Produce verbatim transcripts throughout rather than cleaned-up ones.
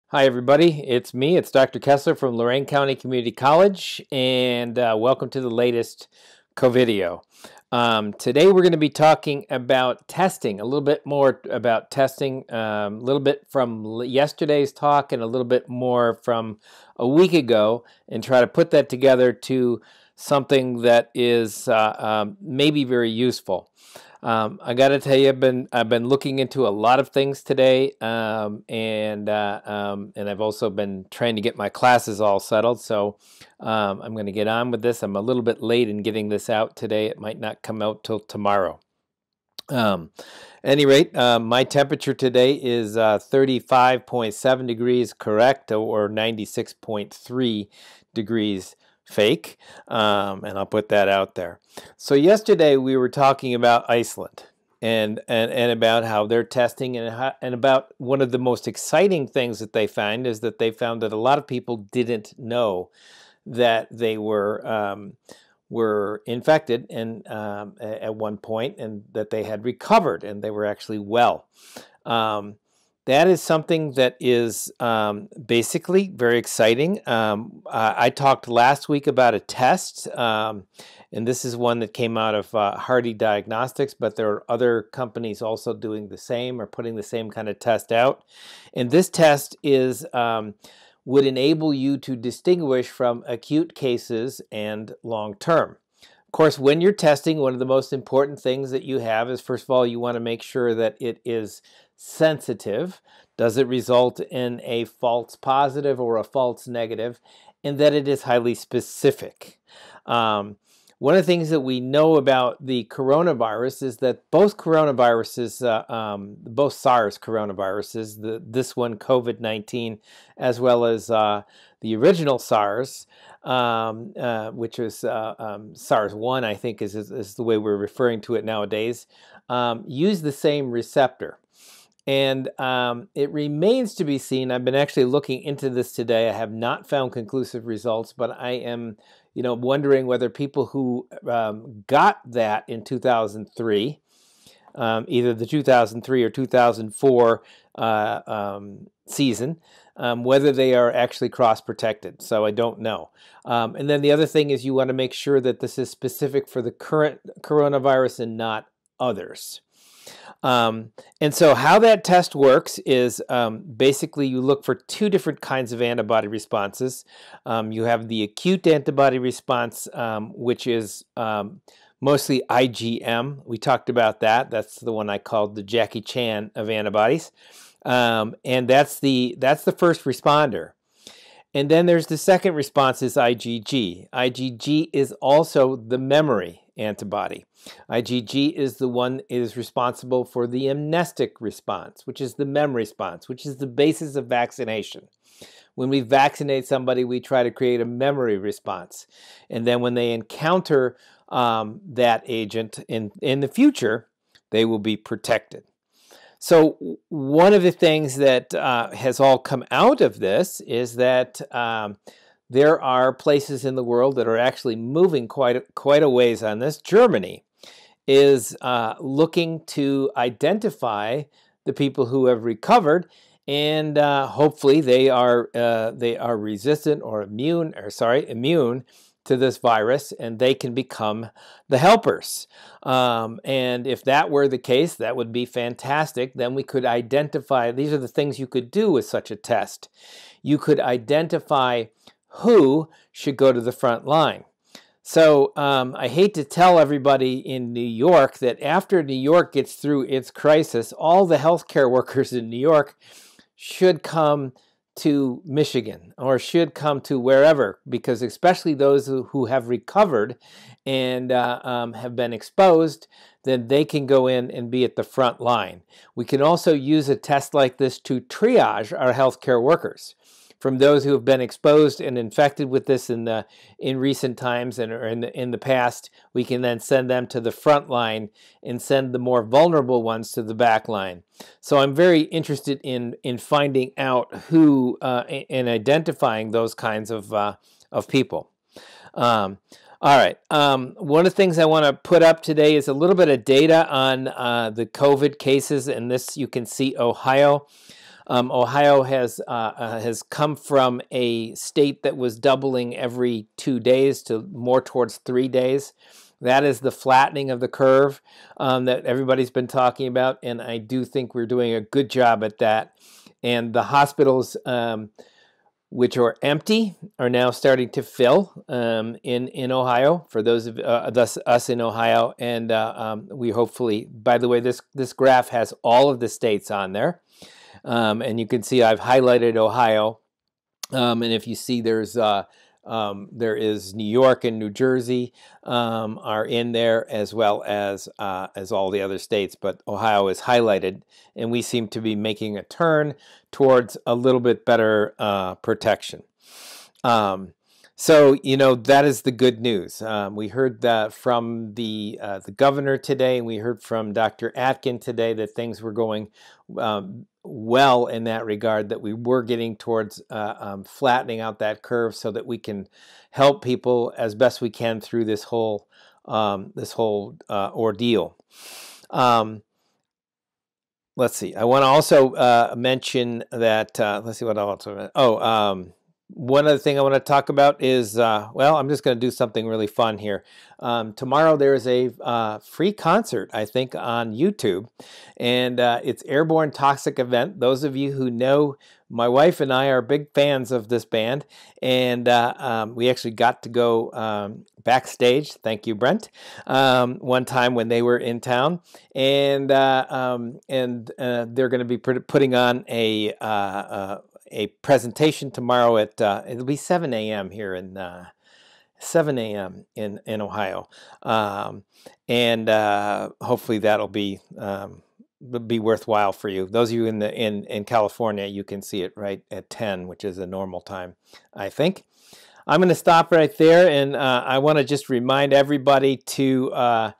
Hi, everybody. It's me. It's Doctor Kestler from Lorain County Community College, and uh, welcome to the latest COVID-video. Um, today, we're going to be talking about testing, a little bit more about testing, um, a little bit from yesterday's talk and a little bit more from a week ago, and try to put that together to something that is uh, um, maybe very useful. Um, I got to tell you, I've been I've been looking into a lot of things today, um, and uh, um, and I've also been trying to get my classes all settled. So um, I'm going to get on with this. I'm a little bit late in getting this out today. It might not come out till tomorrow. Um, at any rate, uh, my temperature today is uh, thirty-five point seven degrees correct, or ninety-six point three degrees fake, um, and I'll put that out there. So yesterday we were talking about Iceland and and, and about how they're testing, and, how, and about one of the most exciting things that they find is that they found that a lot of people didn't know that they were um, were infected and um, at one point, and that they had recovered and they were actually well. Um, That is something that is um, basically very exciting. Um, I, I talked last week about a test, um, and this is one that came out of uh, Hardy Diagnostics, but there are other companies also doing the same or putting the same kind of test out. And this test is um, would enable you to distinguish from acute cases and long-term. Of course, when you're testing, one of the most important things that you have is, first of all, you want to make sure that it is sensitive. Does it result in a false positive or a false negative? And that it is highly specific. Um, one of the things that we know about the coronavirus is that both coronaviruses, uh, um, both SARS coronaviruses, the, this one COVID nineteen, as well as uh, the original SARS, um, uh, which was uh, um, SARS one, I think is, is, is the way we're referring to it nowadays, um, use the same receptor. And um, it remains to be seen. I've been actually looking into this today. I have not found conclusive results, but I am, you know, wondering whether people who um, got that in two thousand three, um, either the two thousand three or two thousand four uh, um, season, um, whether they are actually cross-protected. So I don't know. Um, and then the other thing is you want to make sure that this is specific for the current coronavirus and not others. Um, and so how that test works is um, basically you look for two different kinds of antibody responses. Um, you have the acute antibody response, um, which is um, mostly I G M. We talked about that. That's the one I called the Jackie Chan of antibodies. Um, and that's the, that's the first responder. And then there's the second response is I G G. I G G is also the memory antibody. I G G is the one is responsible for the amnestic response, which is the memory response, which is the basis of vaccination. When we vaccinate somebody, we try to create a memory response. And then when they encounter um, that agent in, in the future, they will be protected. So one of the things that uh, has all come out of this is that um, there are places in the world that are actually moving quite, quite a ways on this. Germany is uh, looking to identify the people who have recovered, and uh, hopefully they are uh, they are resistant or immune, or sorry, immune to this virus, and they can become the helpers. Um, and if that were the case, that would be fantastic. Then we could identify, these are the things you could do with such a test. You could identify who should go to the front line. So um, I hate to tell everybody in New York that after New York gets through its crisis, all the healthcare workers in New York should come to Michigan or should come to wherever, because especially those who, who have recovered and uh, um, have been exposed, then they can go in and be at the front line. We can also use a test like this to triage our healthcare workers from those who have been exposed and infected with this in the in recent times and or in the in the past. We can then send them to the front line and send the more vulnerable ones to the back line. So I'm very interested in in finding out who uh, and identifying those kinds of uh, of people. Um, all right. Um, one of the things I want to put up today is a little bit of data on uh, the COVID cases, and this you can see Ohio. Um, Ohio has uh, uh, has come from a state that was doubling every two days to more towards three days. That is the flattening of the curve um, that everybody's been talking about, and I do think we're doing a good job at that. And the hospitals, um, which are empty, are now starting to fill um, in in Ohio. For those of uh, us, us in Ohio, and uh, um, we hopefully. By the way, this this graph has all of the states on there, um, and you can see I've highlighted Ohio. Um, and if you see, there's uh, um, there is New York and New Jersey um, are in there, as well as uh, as all the other states. But Ohio is highlighted, and we seem to be making a turn towards a little bit better uh, protection. Um, so you know that is the good news. Um, we heard that from the uh, the governor today, and we heard from Doctor Atkin today that things were going um, well in that regard, that we were getting towards uh, um, flattening out that curve so that we can help people as best we can through this whole um, this whole uh, ordeal. Um, let's see. I want to also uh, mention that. Uh, let's see what else. Oh. Um, One other thing I want to talk about is, uh, well, I'm just going to do something really fun here. Um, tomorrow there is a uh, free concert, I think, on YouTube, and uh, it's Airborne Toxic Event. Those of you who know, my wife and I are big fans of this band, and uh, um, we actually got to go um, backstage, thank you, Brent, um, one time when they were in town, and uh, um, and uh, they're going to be putting on a uh, uh, a presentation tomorrow at uh, it'll be seven a m here in uh, seven a m in in Ohio, um, and uh, hopefully that'll be um, be worthwhile for you. Those of you in the in in California, you can see it right at ten, which is a normal time, I think. I'm going to stop right there, and uh, I want to just remind everybody to uh,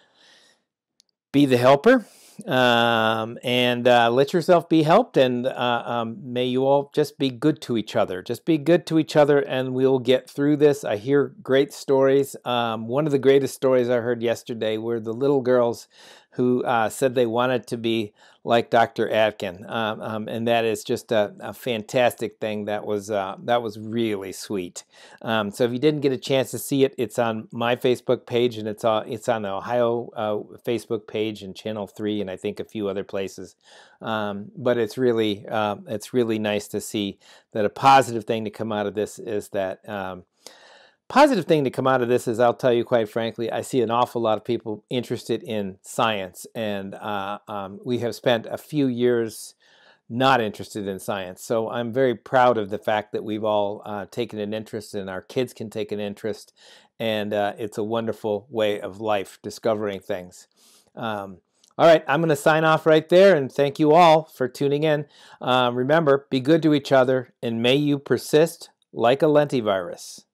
be the helper. Um, and uh, let yourself be helped, and uh, um, may you all just be good to each other. Just be good to each other, and we'll get through this. I hear great stories. Um, one of the greatest stories I heard yesterday were the little girls who uh, said they wanted to be like Doctor Atkin, um, um, and that is just a, a fantastic thing. That was uh, that was really sweet. Um, so if you didn't get a chance to see it, it's on my Facebook page, and it's uh, it's on the Ohio uh, Facebook page and Channel three, and I think a few other places. Um, but it's really uh, it's really nice to see that a positive thing to come out of this is that. Um, Positive thing to come out of this is, I'll tell you quite frankly, I see an awful lot of people interested in science, and uh, um, we have spent a few years not interested in science. So I'm very proud of the fact that we've all uh, taken an interest, and our kids can take an interest, and uh, it's a wonderful way of life, discovering things. Um, all right, I'm going to sign off right there, and thank you all for tuning in. Uh, remember, be good to each other, and may you persist like a lentivirus.